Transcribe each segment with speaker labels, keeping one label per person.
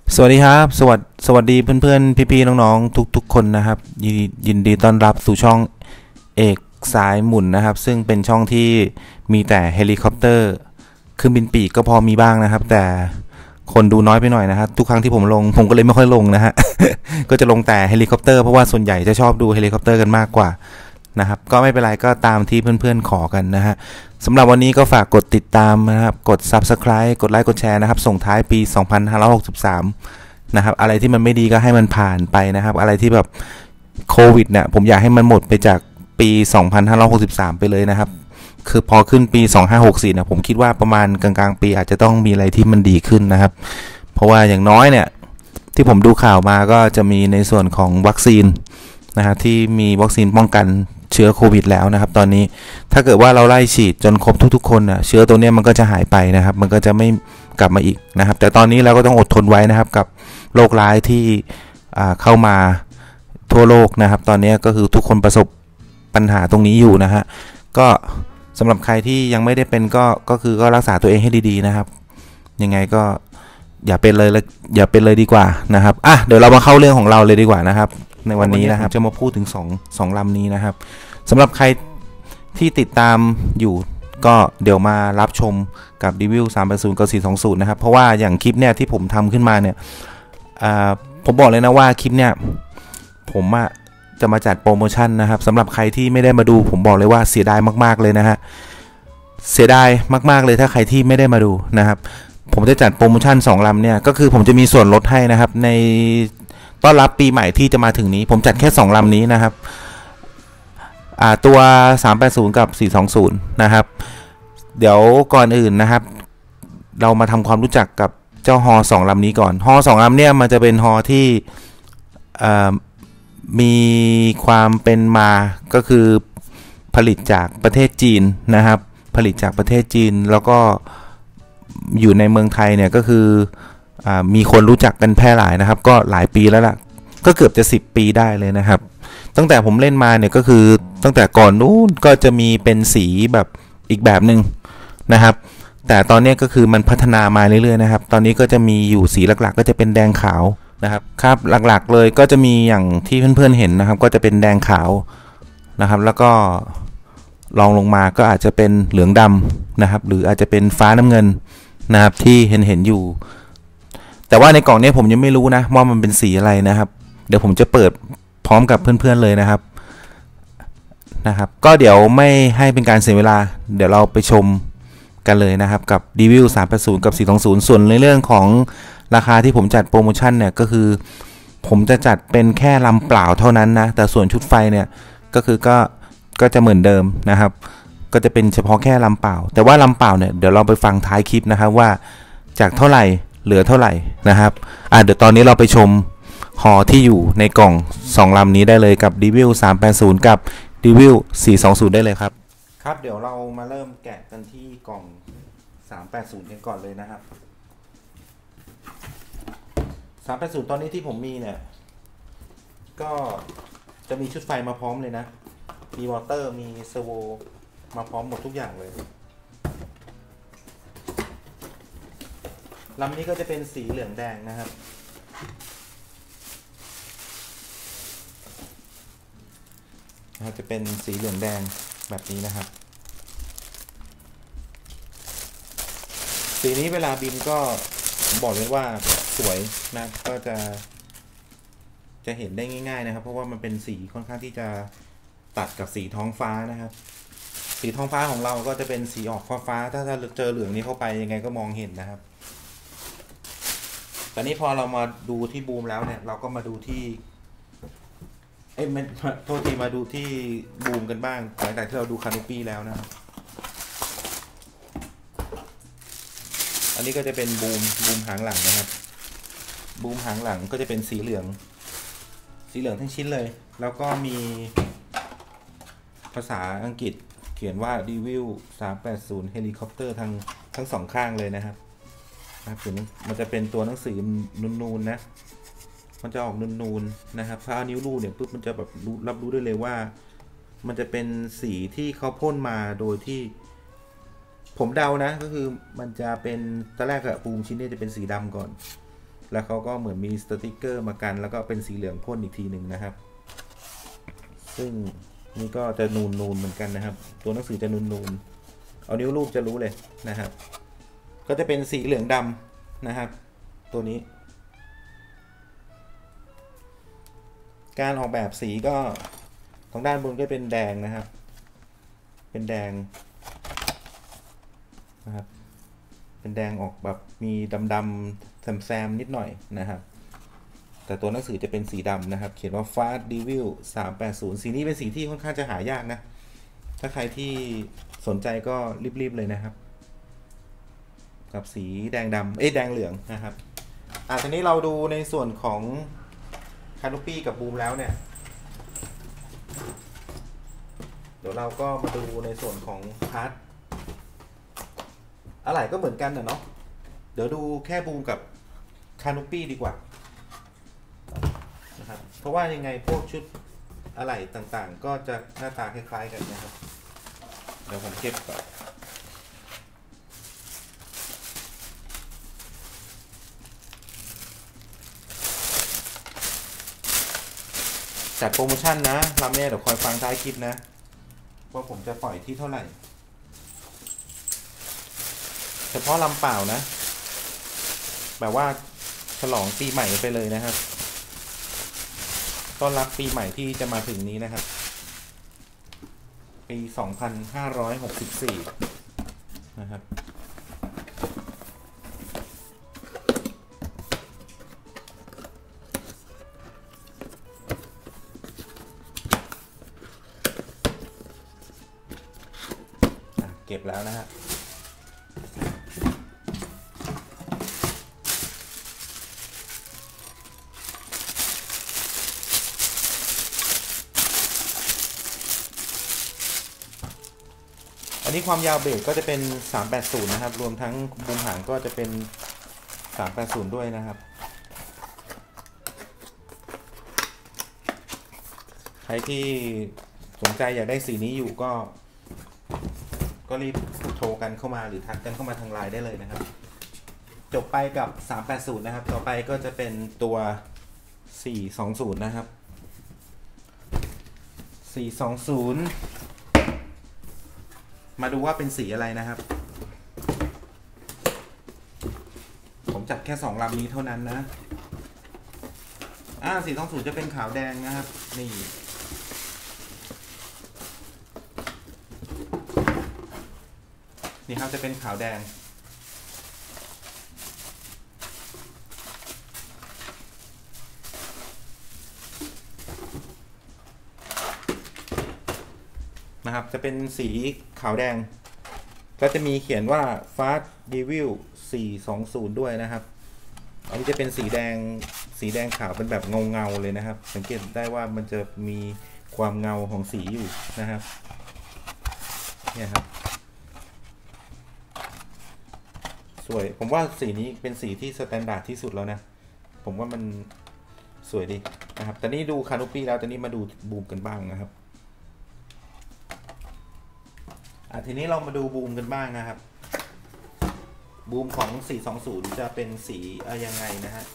Speaker 1: สวัสดีครับสวัสดีเพื่อนๆพี่ๆน้องๆทุกๆคนนะครับยินดีต้อนรับสู่ช่องเอกสายหมุนนะครับซึ่งเป็นช่องที่มีแต่เฮลิคอปเตอร์เครื่องบินปีกก็พอมีบ้างนะครับแต่คนดูน้อยไปหน่อยนะครับทุกครั้งที่ผมลงผมก็เลยไม่ค่อยลงนะฮะ ก็จะลงแต่เฮลิคอปเตอร์เพราะว่าส่วนใหญ่จะชอบดูเฮลิคอปเตอร์กันมากกว่านะครับก็ไม่เป็นไรก็ตามที่เพื่อนๆขอกันนะฮะสำหรับวันนี้ก็ฝากกดติดตามนะครับกด Subscribe กดไลค์กดแชร์นะครับส่งท้ายปี2563นะครับอะไรที่มันไม่ดีก็ให้มันผ่านไปนะครับอะไรที่แบบโควิดเนี่ยผมอยากให้มันหมดไปจากปี2563ไปเลยนะครับคือพอขึ้นปี2564เนี่ยผมคิดว่าประมาณกลางๆปีอาจจะต้องมีอะไรที่มันดีขึ้นนะครับเพราะว่าอย่างน้อยเนี่ยที่ผมดูข่าวมาก็จะมีในส่วนของวัคซีนนะฮะที่มีวัคซีนป้องกันเชื้อโควิดแล้วนะครับตอนนี้ถ้าเกิดว่าเราไล่ฉีดจนครบทุกๆคนน่ะเชื้อตัวนี้มันก็จะหายไปนะครับมันก็จะไม่กลับมาอีกนะครับแต่ตอนนี้เราก็ต้องอดทนไว้นะครับกับโรคร้ายที่เข้ามาทั่วโลกนะครับตอนนี้ก็คือทุกคนประสบปัญหาตรงนี้อยู่นะฮะก็สำหรับใครที่ยังไม่ได้เป็นก็คือก็รักษาตัวเองให้ดีๆนะครับยังไงก็อย่าเป็นเลยดีกว่านะครับเดี๋ยวเรามาเข้าเรื่องของเราเลยดีกว่านะครับในวันนี้นะครับจะมาพูดถึง2ลำนี้นะครับสำหรับใครที่ติดตามอยู่ก็เดี๋ยวมารับชมกับรีวิว380กับ420นะครับเพราะว่าอย่างคลิปเนี่ยที่ผมทำขึ้นมาเนี่ยผมบอกเลยนะว่าคลิปเนี่ยผมจะมาจัดโปรโมชั่นนะครับสำหรับใครที่ไม่ได้มาดูผมบอกเลยว่าเสียดายมากๆเลยนะฮะเสียดายมากๆเลยถ้าใครที่ไม่ได้มาดูนะครับผมจะจัดโปรโมชั่น2ลำเนี่ยก็คือผมจะมีส่วนลดให้นะครับในต้อนรับปีใหม่ที่จะมาถึงนี้ผมจัดแค่2ลำนี้นะครับตัว380กับ420นะครับเดี๋ยวก่อนอื่นนะครับเรามาทำความรู้จักกับเจ้าฮอ2ลำนี้ก่อนฮอ2ลำเนี่ยมันจะเป็นฮอที่มีความเป็นมาก็คือผลิตจากประเทศจีนนะครับผลิตจากประเทศจีนแล้วก็อยู่ในเมืองไทยเนี่ยก็คือมีคนรู้จักกันแพร่หลายนะครับก็หลายปีแล้วล่ะก็เกือบจะ10 ปีได้เลยนะครับตั้งแต่ผมเล่นมาเนี่ยก็คือตั้งแต่ก่อนนู้นก็จะมีเป็นสีแบบอีกแบบหนึ่งนะครับแต่ตอนนี้ก็คือมันพัฒนามาเรื่อยๆนะครับตอนนี้ก็จะมีอยู่สีหลักๆก็จะเป็นแดงขาวนะครับหลักๆเลยก็จะมีอย่างที่เพื่อนๆเห็นนะครับก็จะเป็นแดงขาวนะครับแล้วก็ลองลงมาก็อาจจะเป็นเหลืองดำนะครับหรืออาจจะเป็นฟ้าน้ำเงินนะครับที่เห็นอยู่แต่ว่าในกล่องนี้ผมยังไม่รู้นะว่ามันเป็นสีอะไรนะครับเดี๋ยวผมจะเปิดพร้อมกับเพื่อนๆเลยนะครับก็เดี๋ยวไม่ให้เป็นการเสียเวลาเดี๋ยวเราไปชมกันเลยนะครับกับรีวิว380กับ420ส่วนในเรื่องของราคาที่ผมจัดโปรโมชั่นเนี่ยก็คือผมจะจัดเป็นแค่ลำเปล่าเท่านั้นนะแต่ส่วนชุดไฟเนี่ยก็คือก็จะเหมือนเดิมนะครับก็จะเป็นเฉพาะแค่ลำเปล่าแต่ว่าลำเปล่าเนี่ยเดี๋ยวเราไปฟังท้ายคลิปนะครับว่าจากเท่าไหร่เหลือเท่าไหร่นะครับเดี๋ยวตอนนี้เราไปชมฮอที่อยู่ในกล่อง2ลำนี้ได้เลยกับรีวิว380กับรีวิว420ได้เลยครับเดี๋ยวเรามาเริ่มแกะกันที่กล่อง380กันก่อนเลยนะครับ380ตอนนี้ที่ผมมีเนี่ยก็จะมีชุดไฟมาพร้อมเลยนะมีมอเตอร์มีเซอร์โวมาพร้อมหมดทุกอย่างเลยลำนี้ก็จะเป็นสีเหลืองแดงนะครับจะเป็นสีเหลืองแดงแบบนี้นะครับสีนี้เวลาบินก็บอกเลยว่าสวยนะก็จะเห็นได้ง่ายๆนะครับเพราะว่ามันเป็นสีค่อนข้างที่จะตัดกับสีท้องฟ้านะครับสีท้องฟ้าของเราก็จะเป็นสีออกฟ้าถ้าเจอเหลืองนี้เข้าไปยังไงก็มองเห็นนะครับตอนนี้พอเรามาดูที่บูมแล้วเนี่ยเราก็มาดูที่โทษทีมาดูที่บูมกันบ้างหลังจากที่เราดูคานูปี้แล้วนะครับอันนี้ก็จะเป็นบูมหางหลังนะครับบูมหางหลังก็จะเป็นสีเหลืองทั้งชิ้นเลยแล้วก็มีภาษาอังกฤษเขียนว่ารีวิว380เฮลิคอปเตอร์ทั้งสองข้างเลยนะครับถึงมันจะเป็นตัวหนังสือนูนๆนะมันจะออกนูนๆนะครับถ้านิ้วรูดเนี่ยปุ๊บมันจะแบบรับรู้ได้เลยว่ามันจะเป็นสีที่เขาพ่นมาโดยที่ผมเดานะก็คือมันจะเป็นตอนแรกอะปูมชิ้นนี้จะเป็นสีดำก่อนแล้วเขาก็เหมือนมีสติกเกอร์มากันแล้วก็เป็นสีเหลืองพ่นอีกทีหนึ่งนะครับซึ่งนี่ก็จะนูนเหมือนกันนะครับตัวหนังสือจะนูนเอานิ้วรูปจะรู้เลยนะครับก็จะเป็นสีเหลืองดำนะครับตัวนี้การออกแบบสีก็ทางด้านบนก็เป็นแดงนะครับเป็นแดงนะครับเป็นแดงออกแบบมีดำแซมนิดหน่อยนะครับแต่ตัวหนังสือจะเป็นสีดำนะครับเขียนว่า Fast Devil 380สีนี้เป็นสีที่ค่อนข้างจะหายากนะถ้าใครที่สนใจก็รีบๆเลยนะครับกับสีแดงดำแดงเหลืองนะครับทีนี้เราดูในส่วนของคานูปี้กับบูมแล้วเนี่ยเดี๋ยวเราก็มาดูในส่วนของพาร์ทอะไรก็เหมือนกันเนาะเดี๋ยวดูแค่บูมกับคานูปี้ดีกว่านะครับเพราะว่ายังไงพวกชุดอะไรต่างๆก็จะหน้าตาคล้ายๆกันนะครับเดี๋ยวผมเก็บก่อนจัดโปรโมชั่นนะลำเนี่ยเดี๋ยวคอยฟังท้ายคลิปนะว่าผมจะปล่อยที่เท่าไหร่เฉพาะลำเปล่านะแบบว่าฉลองปีใหม่ไปเลยนะครับต้อนรับปีใหม่ที่จะมาถึงนี้นะครับปี 2564 นะครับเก็บแล้วนะฮะอันนี้ความยาวเบรกก็จะเป็น 380 นะครับรวมทั้งมุมหางก็จะเป็น 380 ด้วยนะครับใครที่สนใจอยากได้สีนี้อยู่ก็รีบโทรกันเข้ามาหรือทักกันเข้ามาทางไลน์ได้เลยนะครับจบไปกับ 380 นะครับต่อไปก็จะเป็นตัว 420 นะครับ 420 มาดูว่าเป็นสีอะไรนะครับผมจัดแค่2ลำนี้เท่านั้นนะ420จะเป็นขาวแดงนะครับนี่ครับจะเป็นขาวแดงนะครับจะเป็นสีขาวแดงก็จะมีเขียนว่า Fast Devil 420 ด้วยนะครับอันนี้จะเป็นสีแดงขาวเป็นแบบเงาเลยนะครับสังเกตได้ว่ามันจะมีความเงาของสีอยู่นะครับเนี่ยครับสวยผมว่าสีนี้เป็นสีที่สแตนดาร์ดที่สุดแล้วนะผมว่ามันสวยดีนะครับแต่นี่ดูคานูปี้แล้วแต่นี่มาดูบูมกันบ้างนะครับทีนี้เรามาดูบูมกันบ้างนะครับบูมของ 420 จะเป็นสียังไงนะฮะ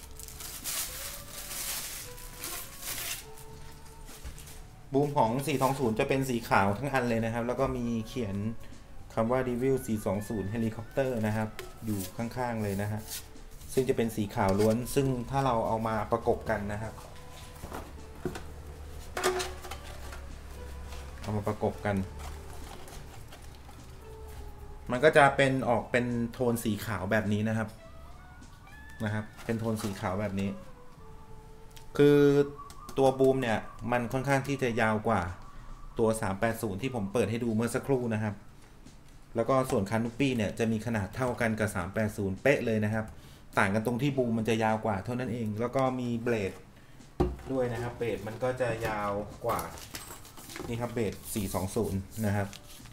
Speaker 1: บูมของ 420 จะเป็นสีขาวทั้งอันเลยนะครับแล้วก็มีเขียนคำว่า Devil 420 Helicopter นะครับอยู่ข้างๆเลยนะฮะซึ่งจะเป็นสีขาวล้วนซึ่งถ้าเราเอามาประกบกันนะครับเอามาประกบกันมันก็จะเป็นออกเป็นโทนสีขาวแบบนี้นะครับเป็นโทนสีขาวแบบนี้คือตัวบูมเนี่ยมันค่อนข้างที่จะยาวกว่าตัว 380 ที่ผมเปิดให้ดูเมื่อสักครู่นะครับแล้วก็ส่วนคานูปี้เนี่ยจะมีขนาดเท่ากันกับ 380 เป๊ะเลยนะครับต่างกันตรงที่บูมมันจะยาวกว่าเท่านั้นเองแล้วก็มีเบลดด้วยนะครับเบลดมันก็จะยาวกว่านี่ครับเบลด 420 นะครับ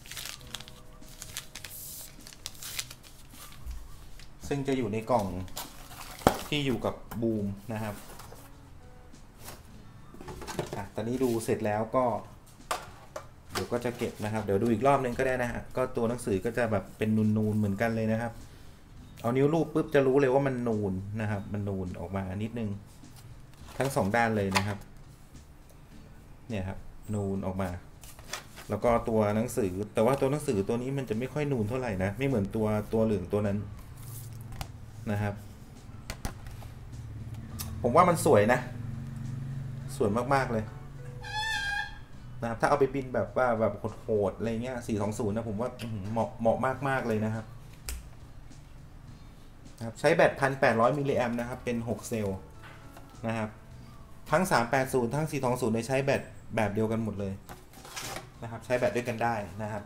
Speaker 1: ซึ่งจะอยู่ในกล่องที่อยู่กับบูมนะครับตอนนี้ดูเสร็จแล้วก็เดี๋ยวก็จะเก็บนะครับเดี๋ยวดูอีกรอบนึงก็ได้นะฮะก็ตัวหนังสือก็จะแบบเป็นนูนๆเหมือนกันเลยนะครับเอานิ้วลูบปุ๊บจะรู้เลยว่ามันนูนนะครับ มันนูนออกมานิดนึงทั้ง2 ด้านเลยนะครับเนี่ยครับนูนออกมาแล้วก็ตัวหนังสือแต่ว่าตัวหนังสือตัวนี้มันจะไม่ค่อยนูนเท่าไหร่นะไม่เหมือนตัวเหลืองตัวนั้นนะครับผมว่ามันสวยนะสวยมากๆเลยนะครับถ้าเอาไปบินแบบว่าแบบโหดๆอะไรเงี้ย420นะผมว่าเหมาะมากๆเลยนะครับใช้แบต 1,800 มิลลิแอมป์นะครับเป็น6เซลล์นะครับทั้ง380ทั้ง420ได้ใช้แบตแบบเดียวกันหมดเลยนะครับใช้แบตด้วยกันได้นะครับ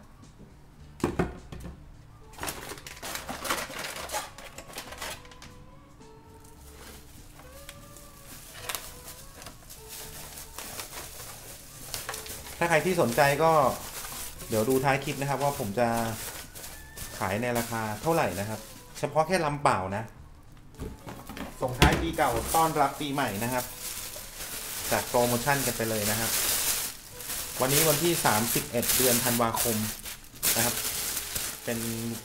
Speaker 1: ถ้าใครที่สนใจก็เดี๋ยวดูท้ายคลิปนะครับว่าผมจะขายในราคาเท่าไหร่นะครับเฉพาะแค่ลำเปล่านะส่งท้ายปีเก่าต้อนรับปีใหม่นะครับจัดโปรโมชั่นกันไปเลยนะครับวันนี้วันที่31เดือนธันวาคมนะครับเป็น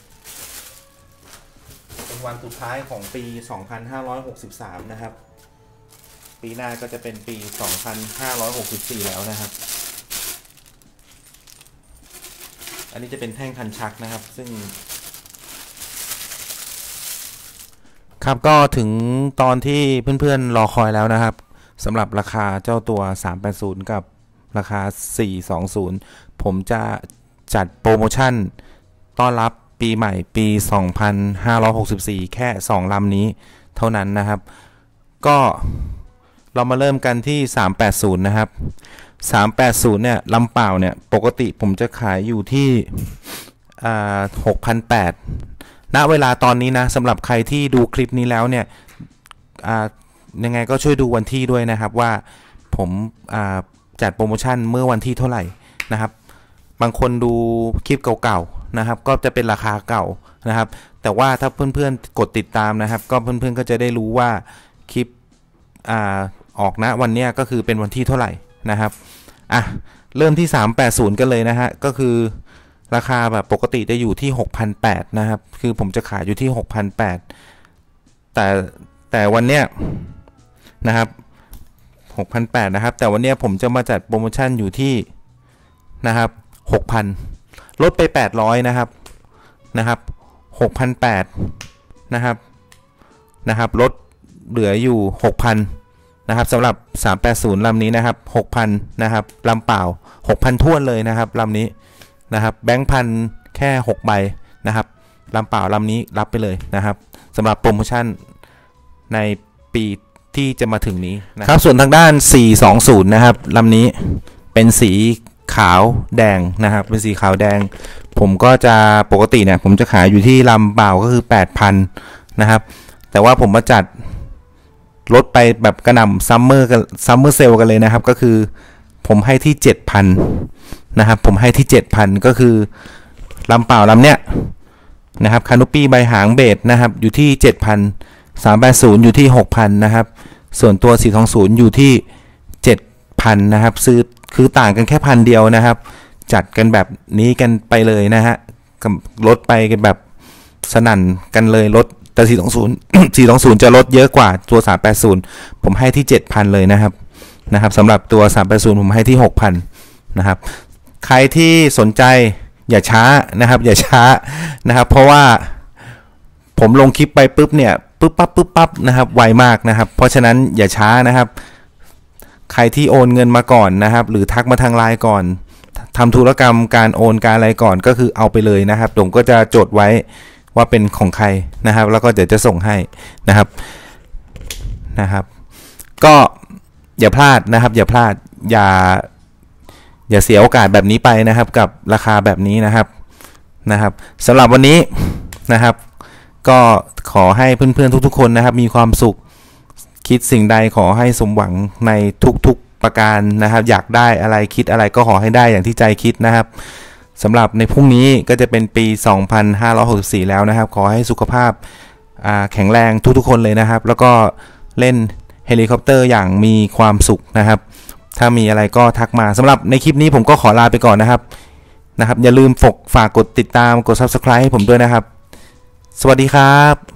Speaker 1: วันสุดท้ายของปี2563นะครับปีหน้าก็จะเป็นปี2564แล้วนะครับอันนี้จะเป็นแท่งคันชักนะครับซึ่งครับก็ถึงตอนที่เพื่อนๆรอคอยแล้วนะครับสำหรับราคาเจ้าตัว380กับราคา420ผมจะจัดโปรโมชั่นต้อนรับปีใหม่ปี2564แค่2ลำนี้เท่านั้นนะครับก็เรามาเริ่มกันที่380นะครับ380เนี่ยลำเปล่าเนี่ยปกติผมจะขายอยู่ที่6,800ณเวลาตอนนี้นะสำหรับใครที่ดูคลิปนี้แล้วเนี่ยยังไงก็ช่วยดูวันที่ด้วยนะครับว่าผมจัดโปรโมชั่นเมื่อวันที่เท่าไหร่นะครับบางคนดูคลิปเก่าๆนะครับก็จะเป็นราคาเก่านะครับแต่ว่าถ้าเพื่อนๆกดติดตามนะครับก็เพื่อนๆก็จะได้รู้ว่าคลิปออกนะวันนี้ก็คือเป็นวันที่เท่าไหร่นะครับเริ่มที่380กันเลยนะฮะก็คือราคาแบบปกติจะอยู่ที่ 6,800 นะครับคือผมจะขายอยู่ที่ 6,800 แต่วันเนี้ยนะครับ 6,800 นะครับแต่วันเนี้ยผมจะมาจัดโปรโมชั่นอยู่ที่นะครับ 6,000 ลดไป800นะครับ 6,800 นะครับลดเหลืออยู่ 6,000 นะครับสำหรับ380ลำนี้นะครับ 6,000 นะครับลำเปล่า 6,000 ท้วนเลยนะครับลำนี้นะครับแบงค์พันแค่6ใบนะครับลำเปล่าลำนี้รับไปเลยนะครับสำหรับโปรโมชั่นในปีที่จะมาถึงนี้นะครับส่วนทางด้าน420นะครับลำนี้เป็นสีขาวแดงนะครับเป็นสีขาวแดงผมก็จะปกติเนี่ยผมจะขายอยู่ที่ลำเปล่าก็คือ 8,000 นะครับแต่ว่าผมมาจัดลดไปแบบกระหน่ำซัมเมอร์เซลกันเลยนะครับก็คือผมให้ที่ 7,000 นะครับผมให้ที่ 7,000 ก็คือลำเปล่าลำเนี้ยนะครับคานูปี้ใบหางเบสนะครับอยู่ที่ 7,000 380อยู่ที่ 6,000 นะครับส่วนตัว420อยู่ที่ 7,000 นะครับซื้อคือต่างกันแค่1,000 เดียวนะครับจัดกันแบบนี้กันไปเลยนะฮะลดไปกันแบบสนั่นกันเลยลดแต่420จะลดเยอะกว่าตัว380ผมให้ที่ 7,000 เลยนะครับสำหรับตัว380ผมให้ที่ 6,000 นะครับใครที่สนใจอย่าช้านะครับนะครับเพราะว่าผมลงคลิปไปปุ๊บเนี่ยปุ๊บปั๊บนะครับไวมากนะครับเพราะฉะนั้นอย่าช้านะครับใครที่โอนเงินมาก่อนนะครับหรือทักมาทางไลน์ก่อนทำธุรกรรมการโอนการอะไรก่อนก็คือเอาไปเลยนะครับผมก็จะจดไว้ว่าเป็นของใครนะครับแล้วก็เดี๋ยวจะส่งให้นะครับก็อย่าพลาดนะครับอย่าเสียโอกาสแบบนี้ไปนะครับกับราคาแบบนี้นะครับสำหรับวันนี้นะครับก็ขอให้เพื่อนๆทุกๆคนนะครับมีความสุขคิดสิ่งใดขอให้สมหวังในทุกๆประการนะครับอยากได้อะไรคิดอะไรก็ขอให้ได้อย่างที่ใจคิดนะครับสำหรับในพรุ่งนี้ก็จะเป็นปี2564แล้วนะครับขอให้สุขภาพแข็งแรงทุกๆคนเลยนะครับแล้วก็เล่นเฮลิคอปเตอร์อย่างมีความสุขนะครับถ้ามีอะไรก็ทักมาสำหรับในคลิปนี้ผมก็ขอลาไปก่อนนะครับอย่าลืมฝากกดติดตามกด Subscribe ให้ผมด้วยนะครับสวัสดีครับ